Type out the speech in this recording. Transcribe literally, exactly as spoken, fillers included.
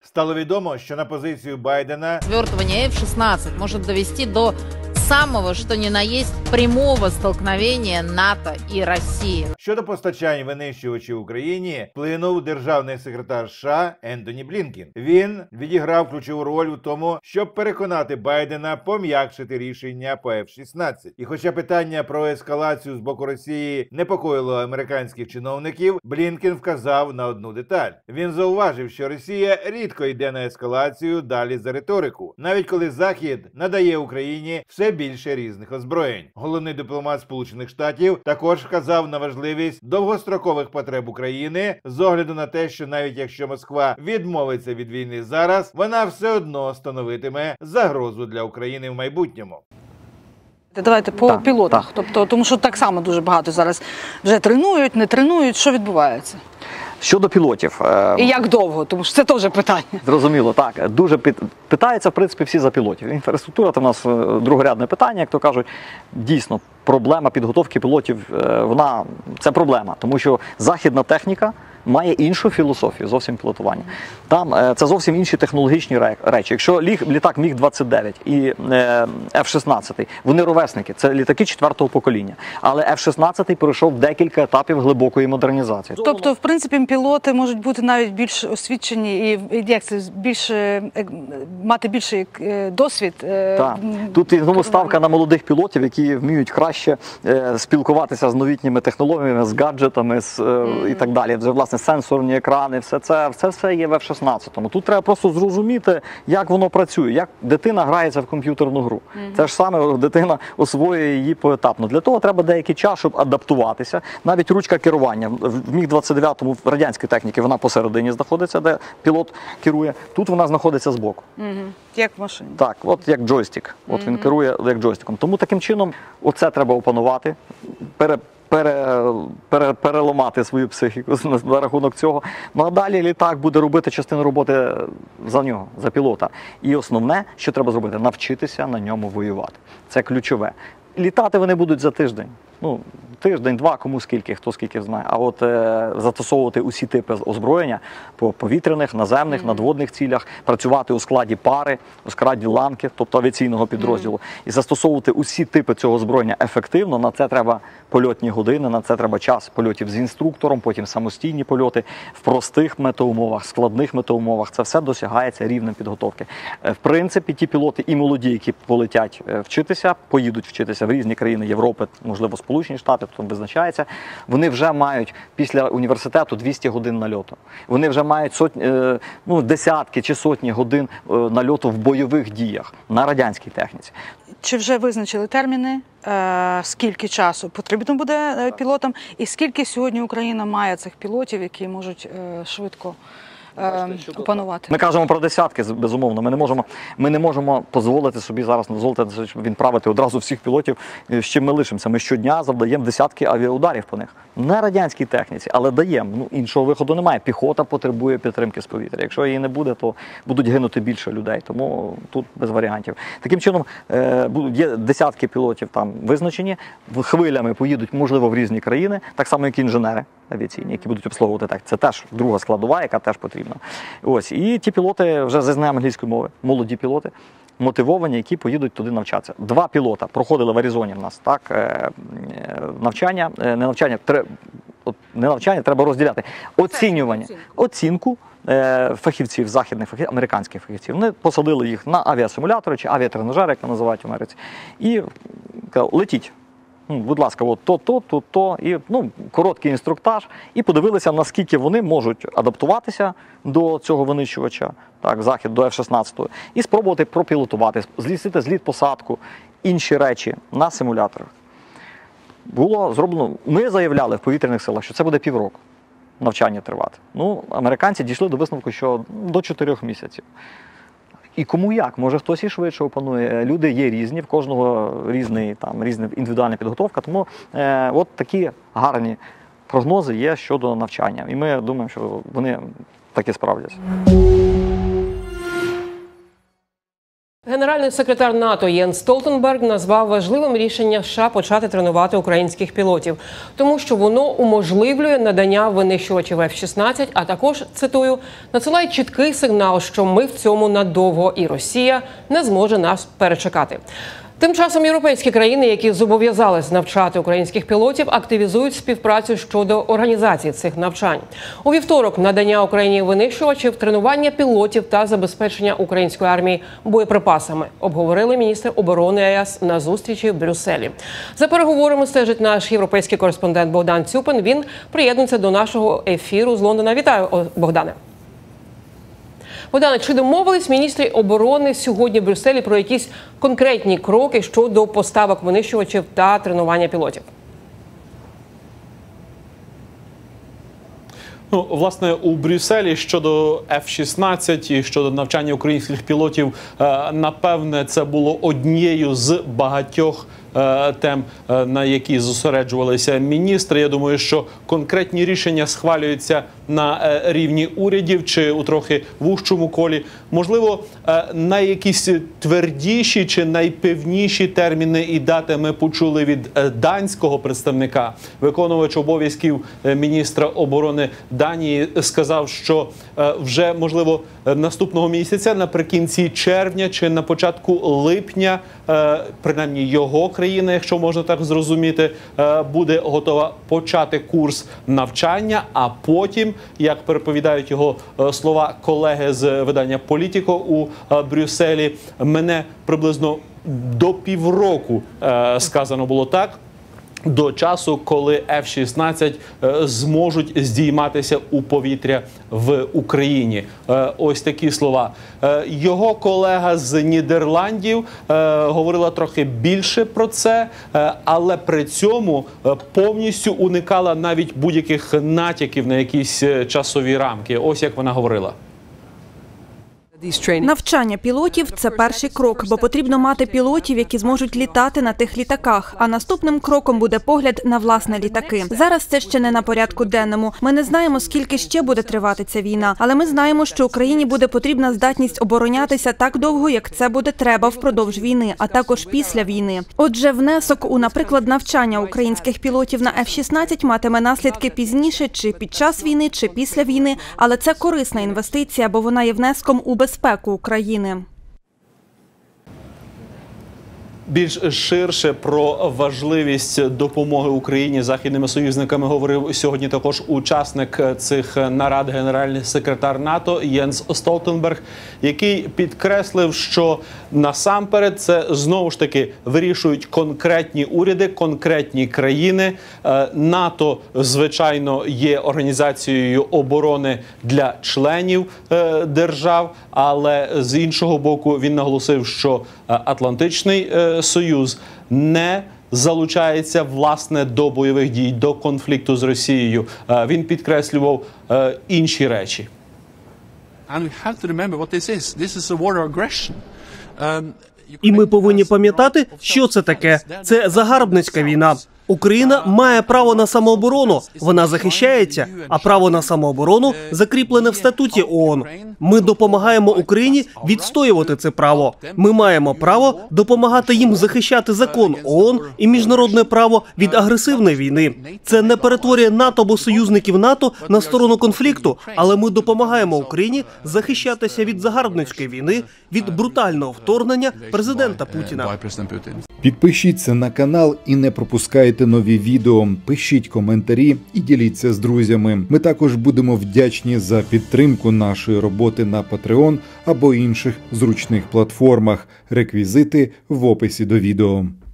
Стало відомо, що на позицію Байдена Свертывание эф шестнадцать может довести до самого, что ни на есть, прямого столкновения НАТО и России. щодо постачань винищувачів Україні вплинув державний секретар США Ентоні Блінкен. Він відіграв ключову роль у тому, щоб переконати Байдена пом'якшити рішення по еф шістнадцять. І хоча питання про ескалацію з боку Росії непокоїло американських чиновників, Блінкен вказав на одну деталь. Він зауважив, що Росія рідко йде на ескалацію далі за риторику, навіть коли Захід надає Україні все більше різних озброєнь. Головний дипломат Сполучених Штатів також вказав на важливість довгострокових потреб України з огляду на те, що навіть якщо Москва відмовиться від війни зараз, вона все одно становитиме загрозу для України в майбутньому. Давайте по Так, пілотах, так. тобто, тому що так само дуже багато зараз вже тренують, не тренують, що відбувається? Щодо пілотів. е, І як довго, тому що це теж питання. Зрозуміло, так. Дуже пит- питаються, в принципі, всі за пілотів. Інфраструктура – це в нас е, другорядне питання, як то кажуть. Дійсно, проблема підготовки пілотів, е, вона, це проблема, тому що західна техніка має іншу філософію зовсім пілотування. Там е, це зовсім інші технологічні ре- речі. Якщо ліг, літак міг двадцять дев'ять і е, еф шістнадцять, вони ровесники, це літаки четвертого покоління. Але еф шістнадцять пройшов декілька етапів глибокої модернізації. Тобто, в принципі, пілоти можуть бути навіть більш освічені і і як це більше е, мати більший е, досвід. е, Так. м, Тут і знову керування. ставка на молодих пілотів, які вміють краще е, спілкуватися з новітніми технологіями, з гаджетами з, е, і так далі. Вже, власне, сенсорні екрани, все це, все, все є в еф шістнадцять. Тут треба просто зрозуміти, як воно працює, як дитина грається в комп'ютерну гру. Це ж саме дитина освоює її поетапно. Для того треба деякий час, щоб адаптуватися. Навіть ручка керування. В міг двадцять дев'ятому в радянській техніці вона посередині знаходиться, де пілот керує. Тут вона знаходиться збоку. Мгм. Як в машині. Так, от як джойстик. От він керує як джойстиком. Тому таким чином оце треба опанувати, пере, пере, пере, переламати свою психіку на, на рахунок цього. Ну а далі літак буде робити частину роботи за нього, за пілота. І основне, що треба зробити, навчитися на ньому воювати. Це ключове. Літати вони будуть за тиждень. Ну, тиждень-два, кому скільки, хто скільки знає. А от е, застосовувати усі типи озброєння по повітряних, наземних, mm-hmm. надводних цілях, працювати у складі пари, у складі ланки, тобто авіаційного підрозділу, mm-hmm. і застосовувати усі типи цього озброєння ефективно, на це треба польотні години, на це треба час польотів з інструктором, потім самостійні польоти в простих метеоумовах, складних метеоумовах. Це все досягається рівнем підготовки. Е, в принципі, ті пілоти і молоді, які полетять е, вчитися, поїдуть вчитися в різні країни Європи, можливо, Сполучені Штати, потім визначається, вони вже мають після університету двісті годин нальоту. Вони вже мають сотні, ну, десятки чи сотні годин нальоту в бойових діях на радянській техніці. Чи вже визначили терміни, е, скільки часу потрібно буде е, пілотам, і скільки сьогодні Україна має цих пілотів, які можуть е, швидко е, опанувати? Ми кажемо про десятки, безумовно. Ми не можемо, ми не можемо дозволити собі зараз дозволити щоб відправити одразу всіх пілотів, з чим ми лишимося. Ми щодня завдаємо десятки авіаударів по них. На радянській техніці, але даємо. Ну, іншого виходу немає. Піхота потребує підтримки з повітря. Якщо її не буде, то будуть гинути більше людей. Тому тут без варіантів. Таким чином, е, є десятки пілотів там визначені, хвилями поїдуть, можливо, в різні країни, так само, як і інженери авіаційні, які будуть обслуговувати так. Це теж друга складова, яка теж потрібна. Ось. І ті пілоти вже зі знанням англійської мови, молоді пілоти, мотивовані, які поїдуть туди навчатися. Два пілота проходили в Аризоні в нас, так, навчання, не навчання, не навчання, треба розділяти. Оцінювання, оцінку фахівців, західних фахівців, американських фахівців. Вони посадили їх на авіасимулятори чи авіатренажери, як називають в Америці, і казали, летіть. Ну, будь ласка, от то, то, то, то, і ну, короткий інструктаж, і подивилися, наскільки вони можуть адаптуватися до цього винищувача, так, захід до еф шістнадцять, і спробувати пропілотувати, злістити зліт-посадку, інші речі на симуляторах. Було зроблено, ми заявляли в повітряних силах, що це буде півроку навчання тривати. Ну, американці дійшли до висновку, що до чотирьох місяців. І кому як, може хтось і швидше опанує. Люди є різні, в кожного різний, там, різна індивідуальна підготовка, тому е, от такі гарні прогнози є щодо навчання. І ми думаємо, що вони таки справдяться. Генеральний секретар НАТО Єнс Столтенберг назвав важливим рішення США почати тренувати українських пілотів, тому що воно уможливлює надання винищувачів еф шістнадцять, а також, цитую, надсилає чіткий сигнал, що ми в цьому надовго і Росія не зможе нас перечекати. Тим часом європейські країни, які зобов'язались навчати українських пілотів, активізують співпрацю щодо організації цих навчань. У вівторок надання Україні винищувачів, тренування пілотів та забезпечення української армії боєприпасами обговорили міністри оборони ЕС на зустрічі в Брюсселі. За переговорами стежить наш європейський кореспондент Богдан Цюпин. Він приєднується до нашого ефіру з Лондона. Вітаю, Богдане. Богдане, чи домовились міністри оборони сьогодні в Брюсселі про якісь конкретні кроки щодо поставок винищувачів та тренування пілотів? Ну, власне, у Брюсселі щодо еф шістнадцять і щодо навчання українських пілотів, напевне, це було однією з багатьох тем, на які зосереджувалися міністри. Я думаю, що конкретні рішення схвалюються на рівні урядів чи у трохи вужчому колі. Можливо, на якісь твердіші чи найпевніші терміни і дати ми почули від данського представника. Виконувач обов'язків міністра оборони Данії сказав, що вже, можливо, наступного місяця, наприкінці червня чи на початку липня, принаймні його країна, якщо можна так зрозуміти, буде готова почати курс навчання, а потім, як переповідають його слова колеги з видання «Політіко» у Брюсселі, мене приблизно до півроку, сказано було так, до часу, коли еф шістнадцять зможуть здійматися у повітря в Україні. Ось такі слова. Його колега з Нідерландів говорила трохи більше про це, але при цьому повністю уникала навіть будь-яких натяків на якісь часові рамки. Ось як вона говорила. Навчання пілотів – це перший крок, бо потрібно мати пілотів, які зможуть літати на тих літаках. А наступним кроком буде погляд на власне літаки. Зараз це ще не на порядку денному. Ми не знаємо, скільки ще буде тривати ця війна, але ми знаємо, що Україні буде потрібна здатність оборонятися так довго, як це буде треба впродовж війни, а також після війни. Отже, внесок у, наприклад, навчання українських пілотів на еф шістнадцять матиме наслідки пізніше, чи під час війни, чи після війни, але це корисна інвестиція, бо вона є внеском у безпеку України. Більш ширше про важливість допомоги Україні західними союзниками говорив сьогодні також учасник цих нарад генеральний секретар НАТО Єнс Столтенберг, який підкреслив, що насамперед це знову ж таки вирішують конкретні уряди, конкретні країни. НАТО, звичайно, є організацією оборони для членів держав, але з іншого боку він наголосив, що Атлантичний Союз не залучається, власне, до бойових дій, до конфлікту з Росією. Він підкреслював інші речі. І ми повинні пам'ятати, що це таке. Це загарбницька війна. Україна має право на самооборону, вона захищається, а право на самооборону закріплене в статуті ООН. Ми допомагаємо Україні відстоювати це право. Ми маємо право допомагати їм захищати закон ООН і міжнародне право від агресивної війни. Це не перетворює НАТО або союзників НАТО на сторону конфлікту, але ми допомагаємо Україні захищатися від загарбницької війни, від брутального вторгнення президента Путіна. Підпишіться на канал і не пропускайте нові відео, пишіть коментарі і діліться з друзями. Ми також будемо вдячні за підтримку нашої роботи на Patreon або інших зручних платформах. Реквізити в описі до відео.